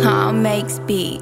Tom makes beats.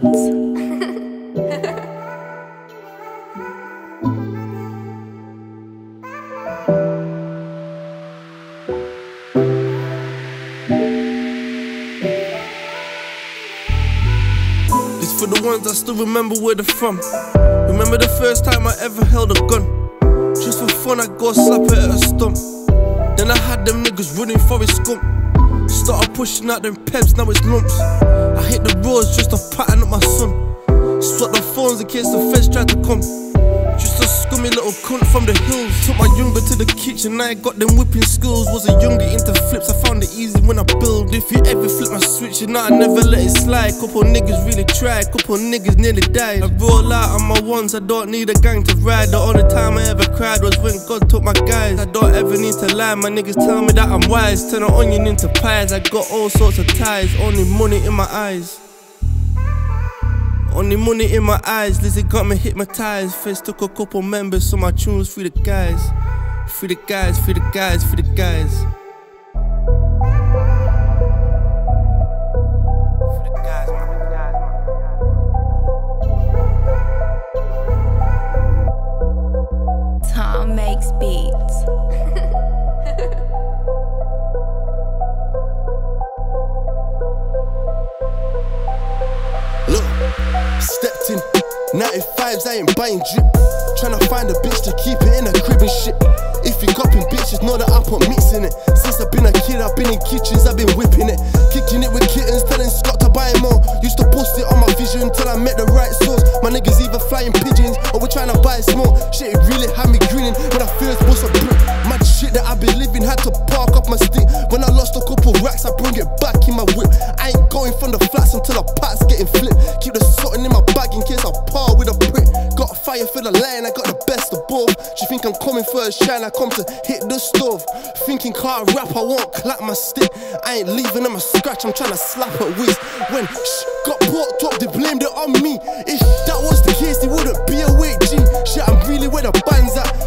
This for the ones that still remember where they're from. Remember the first time I ever held a gun. Just for fun I go slap it at a stump. Then I had them niggas running for his scump. Started pushing out them peps, now it's lumps. I hit the roads just to pattern up my son. Swat the phones in case the feds tried to come. Just a scummy little cunt from the hills. Took my younger to the kitchen, now I got them whipping skills. Was a younger into flips, I found it easy when I build. If you ever flip my switch, you know I never let it slide. Couple niggas really tried, couple niggas nearly died. I roll out on my ones, I don't need a gang to ride. The only time I ever cried was when God took my guys. I don't ever need to lie, my niggas tell me that I'm wise. Turn an onion into pies, I got all sorts of ties. Only money in my eyes. Only money in my eyes, Lizzie got me hypnotized. First took a couple members, so my tunes free the guys. Free the guys, free the guys, free the guys. Free the guys, man. Tom makes beats. Look, stepped in, 95s, I ain't buying drip. Tryna find a bitch to keep it in a crib and shit. If you copping bitches, know that I put mix in it. Since I've been a kid, I've been in kitchens, I've been whipping it. Kicking it with kittens, telling Scott to buy more. Used to post it on my vision till I met the right source. My niggas either flying pigeons or we're trying to buy small. Shit, it really had me grinning when I first bust a brick. Mad shit that I've been living, had to park off my stick. When I lost a couple racks, I bring it back in my whip. I ain't going from the flats until the pat's getting flipped. Keep the something in my bag in case I par with a prick. Got fire for the line, I got the best of both. She think I'm coming for a shine, I come to hit the stove. Thinking can't rap, I won't clap my stick. I ain't leaving them a scratch, I'm trying to slap her whiz. When got porked up, they blamed it on me. If that was the case, it wouldn't be a weight G. Shit, I'm really where the band's at.